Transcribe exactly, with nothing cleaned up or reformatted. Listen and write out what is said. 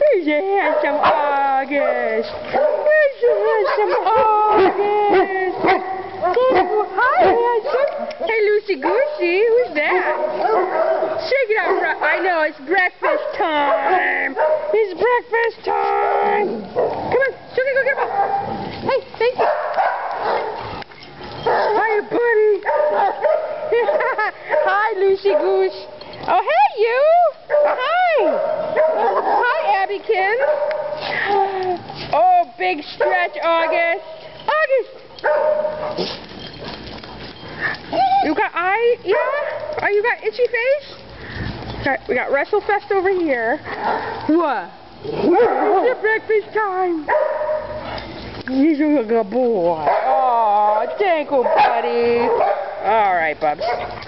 Here's a handsome August. Here's a handsome August. Hi, handsome. Hey, Lucy Goosey, who's that? Shake it out. I know, it's breakfast time. It's breakfast time. Come on, Sugar, go get him. Hey, thank you. Hi, buddy. Hi, Lucy Goose. Oh, hey, you. Hi. Hi, Abbeykin. Oh, big stretch, August. August. You got eye? Yeah? Oh, you got itchy face? Got, we got WrestleFest over here. What? It's breakfast time. He's a good boy. Oh, thank you, buddy. All right, Bubs.